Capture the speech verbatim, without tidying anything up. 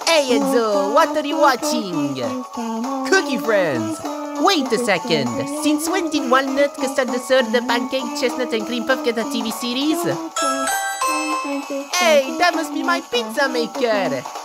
Hey Enzo, what are you watching? Cookie Friends! Wait a second. Since when did Walnut, Custard Dessert, the Pancake, Chestnut and Cream Puff get a T V series? Hey, that must be my pizza maker!